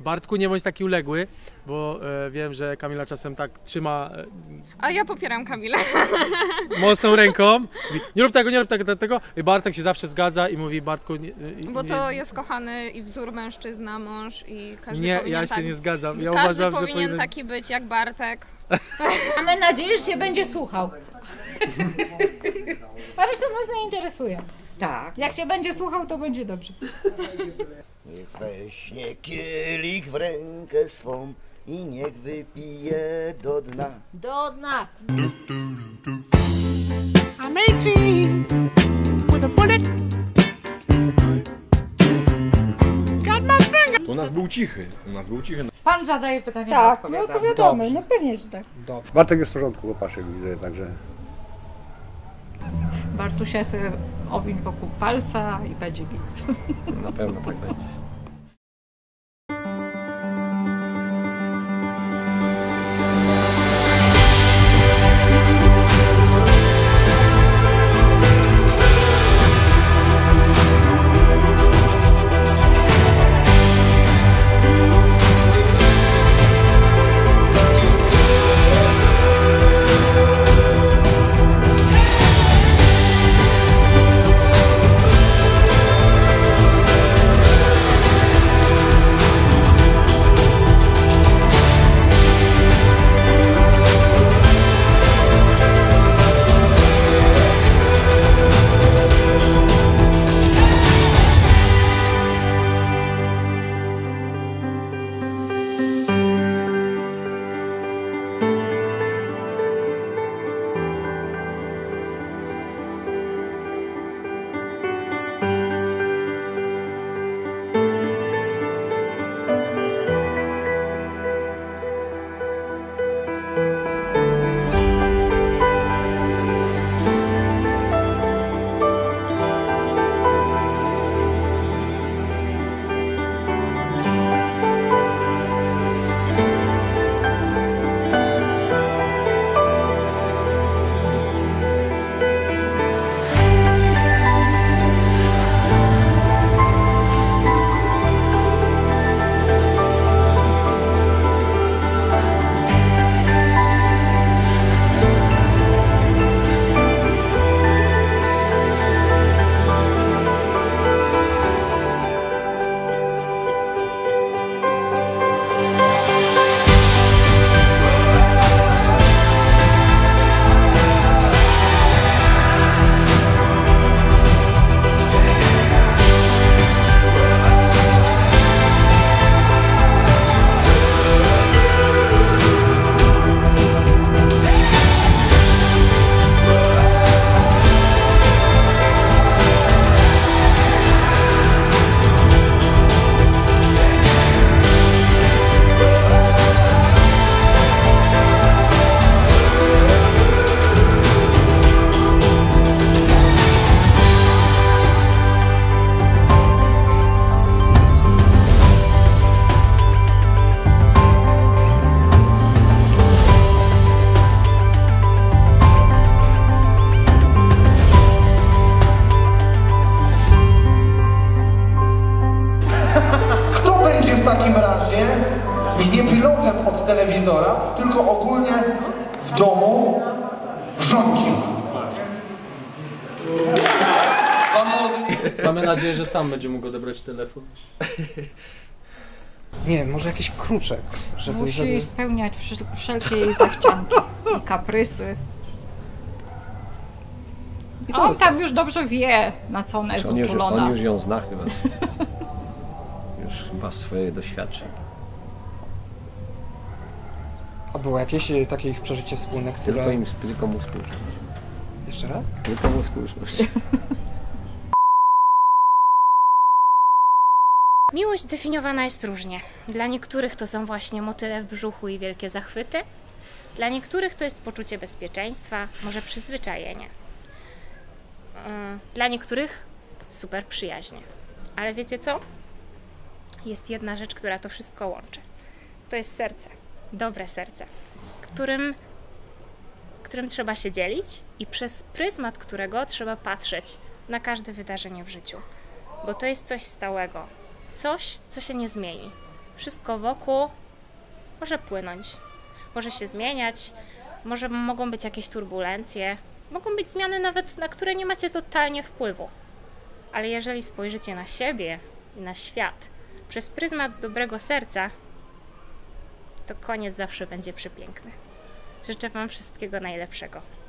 Bartku, nie bądź taki uległy, bo wiem, że Kamila czasem tak trzyma... A ja popieram Kamilę. Mocną ręką. Nie rób tego, nie rób tego. I Bartek się zawsze zgadza i mówi, Bartku... Bo to jest kochany i wzór mężczyzna, mąż i każdy nie, powinien ja się tak, nie zgadzam. Ja każdy uważam, powinien że taki być jak Bartek. Mamy nadzieję, że się będzie słuchał. A reszta nas nie interesuje. Tak. Jak się będzie słuchał, to będzie dobrze. Niech weźmie kielich w rękę swą i niech wypije do dna. Do dna. I'm 18 with a bullet. Got my finger. U nas był cichy. Pan zadaje pytania, Tak, no odpowiadam. odpowiadamy, no pewnie, że tak. Bartek jest w porządku, Łopaszek widzę, także... Bartusia sobie owiń wokół palca i będzie git. Na pewno tak będzie. telewizora, tylko ogólnie w domu rządził. Mamy nadzieję, że sam będzie mógł odebrać telefon. Nie, może jakiś kruczek. Musi spełniać wszelkie jej zachcianki i kaprysy. I on tam już dobrze wie, na co ona jest uczulona. On już ją zna chyba. Już ma swoje doświadczenie. A było jakieś takie ich przeżycie wspólne, które... Tylko mu współczuć. Jeszcze raz? Tylko mu współczuć. Miłość definiowana jest różnie. Dla niektórych to są właśnie motyle w brzuchu i wielkie zachwyty. Dla niektórych to jest poczucie bezpieczeństwa, może przyzwyczajenie. Dla niektórych super przyjaźnie. Ale wiecie co? Jest jedna rzecz, która to wszystko łączy. To jest serce. Dobre serce, którym trzeba się dzielić i przez pryzmat którego trzeba patrzeć na każde wydarzenie w życiu. Bo to jest coś stałego. Coś, co się nie zmieni. wszystko wokół może płynąć, może się zmieniać, może mogą być jakieś turbulencje, mogą być zmiany nawet, na które nie macie totalnie wpływu. Ale jeżeli spojrzycie na siebie i na świat przez pryzmat dobrego serca, to koniec zawsze będzie przepiękny. Życzę Wam wszystkiego najlepszego.